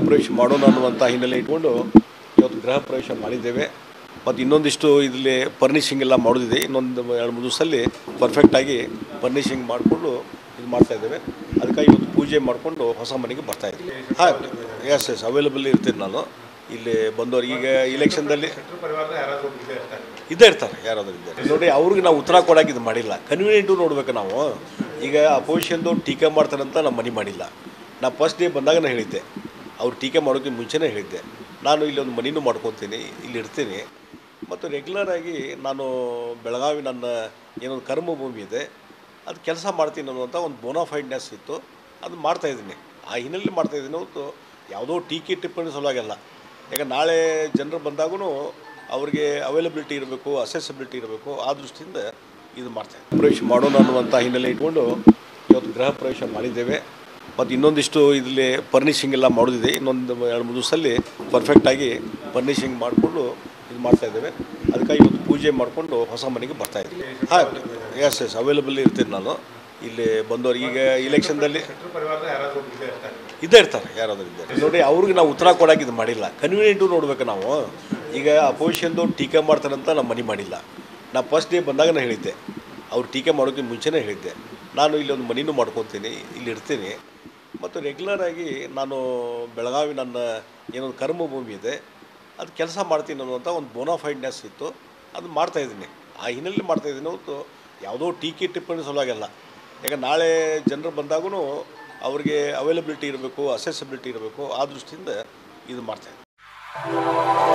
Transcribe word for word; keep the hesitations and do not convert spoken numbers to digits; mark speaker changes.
Speaker 1: ಪ್ರವೇಶ ಮಾಡೋಣ ಅನ್ನುವಂಥ ಹಿನ್ನೆಲೆ ಇಟ್ಕೊಂಡು ಇವತ್ತು ಗೃಹ ಪ್ರವೇಶ ಮಾಡಿದ್ದೇವೆ. ಮತ್ತು ಇನ್ನೊಂದಿಷ್ಟು ಇಲ್ಲಿ ಫರ್ನಿಷಿಂಗ್ ಎಲ್ಲ ಮಾಡೋದಿದೆ. ಇನ್ನೊಂದು ಎರಡು ಮೂರು ದಿವಸದಲ್ಲಿ ಪರ್ಫೆಕ್ಟಾಗಿ ಫರ್ನಿಷಿಂಗ್ ಮಾಡಿಕೊಂಡು ಇದು ಮಾಡ್ತಾಯಿದ್ದೇವೆ. ಅದಕ್ಕಾಗಿ ಇವತ್ತು ಪೂಜೆ ಮಾಡಿಕೊಂಡು ಹೊಸ ಮನೆಗೆ ಬರ್ತಾಯಿದ್ದೀವಿ. ಹಾಂ, ಎಸ್ ಎಸ್ ಅವೈಲೇಬಲ್ ಇರ್ತೀನಿ ನಾನು ಇಲ್ಲಿ ಬಂದವರು. ಈಗ ಇಲೆಕ್ಷನ್ದಲ್ಲಿ ಇದ್ದೇ ಇರ್ತಾರೆ, ಯಾರಾದರೂ ಇದ್ದಾರೆ ನೋಡಿ. ಅವ್ರಿಗೆ ನಾವು ಉತ್ತರ ಕೊಡೋಕೆ ಇದು ಮಾಡಿಲ್ಲ, ಕನ್ವೀನಿಯೆಂಟು ನೋಡ್ಬೇಕು ನಾವು. ಈಗ ಅಪೋಸಿಷನ್ದು ಟೀಕೆ ಮಾಡ್ತಾರಂತ ನಮ್ಮ ಮನೆ ಮಾಡಿಲ್ಲ. ನಾ ಫಸ್ಟ್ ಡೇ ಬಂದಾಗ ನಾನು ಹೇಳಿದ್ದೆ, ಅವ್ರು ಟೀಕೆ ಮಾಡೋಕ್ಕೆ ಮುಂಚೆನೇ ಹೇಳಿದ್ದೆ, ನಾನು ಇಲ್ಲಿ ಒಂದು ಮನೆಯೂ ಮಾಡ್ಕೊತೀನಿ, ಇಲ್ಲಿ ಇರ್ತೀನಿ. ಮತ್ತು ರೆಗ್ಯುಲರಾಗಿ ನಾನು ಬೆಳಗಾವಿ ನನ್ನ ಏನೊಂದು ಕರ್ಮಭೂಮಿ ಇದೆ, ಅದು ಕೆಲಸ ಮಾಡ್ತೀನಿ ಅನ್ನುವಂಥ ಒಂದು ಬೋನಾಫೈಡ್ನೆಸ್ ಇತ್ತು, ಅದು ಮಾಡ್ತಾಯಿದ್ದೀನಿ. ಆ ಹಿನ್ನೆಲೆ ಮಾಡ್ತಾಯಿದ್ದೀನಿ ಹೊತ್ತು ಯಾವುದೋ ಟೀಕೆ ಟಿಪ್ಪಣಿ ಸಲುವಾಗೆಲ್ಲ. ಯಾಕೆ ನಾಳೆ ಜನರು ಬಂದಾಗೂ ಅವ್ರಿಗೆ ಅವೈಲಬಿಲಿಟಿ ಇರಬೇಕು, ಅಸೆಸಿಬಿಲಿಟಿ ಇರಬೇಕು, ಆ ದೃಷ್ಟಿಯಿಂದ ಇದು ಮಾಡ್ತಾಯಿದ್ದೀನಿ. ಪ್ರವೇಶ ಮಾಡೋಣ ಅನ್ನುವಂಥ ಹಿನ್ನೆಲೆ ಇಟ್ಕೊಂಡು ಇವತ್ತು ಗೃಹ ಪ್ರವೇಶ ಮಾಡಿದ್ದೇವೆ. ಮತ್ತು ಇನ್ನೊಂದಿಷ್ಟು ಇಲ್ಲಿ ಫರ್ನಿಷಿಂಗ್ ಎಲ್ಲ ಮಾಡೋದಿದೆ. ಇನ್ನೊಂದು ಎರಡು ಮೂರು ದಿವಸದಲ್ಲಿ ಪರ್ಫೆಕ್ಟಾಗಿ ಫರ್ನಿಷಿಂಗ್ ಮಾಡಿಕೊಂಡು ಇದು ಮಾಡ್ತಾಯಿದ್ದೇವೆ. ಅದಕ್ಕಾಗಿ ಇವತ್ತು ಪೂಜೆ ಮಾಡಿಕೊಂಡು ಹೊಸ ಮನೆಗೆ ಬರ್ತಾಯಿದ್ದೀವಿ. ಹಾಂ, ಎಸ್ ಎಸ್ ಅವೈಲೇಬಲ್ ಇರ್ತೀನಿ ನಾನು ಇಲ್ಲಿ ಬಂದವರು. ಈಗ ಇಲೆಕ್ಷನ್ದಲ್ಲಿ ಇದ್ದೇ ಇರ್ತಾರೆ, ಯಾರಾದರೂ ಇದ್ದಾರೆ ನೋಡಿ. ಅವ್ರಿಗೆ ನಾವು ಉತ್ತರ ಕೊಡೋಕೆ ಇದು ಮಾಡಿಲ್ಲ, ಕನ್ವೀನಿಯೆಂಟು ನೋಡ್ಬೇಕು ನಾವು. ಈಗ ಅಪೋಸಿಷನ್ದು ಟೀಕೆ ಮಾಡ್ತಾರಂತ ನಮ್ಮ ಮನೆ ಮಾಡಿಲ್ಲ. ನಾ ಫಸ್ಟ್ ಡೇ ಬಂದಾಗ ನಾನು ಹೇಳಿದ್ದೆ, ಅವ್ರು ಟೀಕೆ ಮಾಡೋಕ್ಕೆ ಮುಂಚೆನೇ ಹೇಳಿದ್ದೆ, ನಾನು ಇಲ್ಲಿ ಒಂದು ಮನೆಯೂ ಮಾಡ್ಕೊತೀನಿ, ಇಲ್ಲಿ ಇರ್ತೀನಿ. ಮತ್ತು ರೆಗ್ಯುಲರಾಗಿ ನಾನು ಬೆಳಗಾವಿ ನನ್ನ ಏನೊಂದು ಕರ್ಮಭೂಮಿ ಇದೆ, ಅದು ಕೆಲಸ ಮಾಡ್ತೀನಿ ಅನ್ನುವಂಥ ಒಂದು ಬೋನಾಫೈಡ್ನೆಸ್ ಇತ್ತು, ಅದು ಮಾಡ್ತಾಯಿದ್ದೀನಿ. ಆ ಹಿನ್ನೆಲೆ ಮಾಡ್ತಾಯಿದ್ದೀನಿ ಹೊತ್ತು ಯಾವುದೋ ಟೀಕೆ ಟಿಪ್ಪಣಿ ಸಲುವಾಗೆಲ್ಲ. ಯಾಕೆ ನಾಳೆ ಜನರು ಬಂದಾಗೂ ಅವ್ರಿಗೆ ಅವೈಲಬಿಲಿಟಿ ಇರಬೇಕು, ಅಸೆಸಿಬಿಲಿಟಿ ಇರಬೇಕು, ಆ ದೃಷ್ಟಿಯಿಂದ ಇದು ಮಾಡ್ತಾಯಿದ್ದೀನಿ.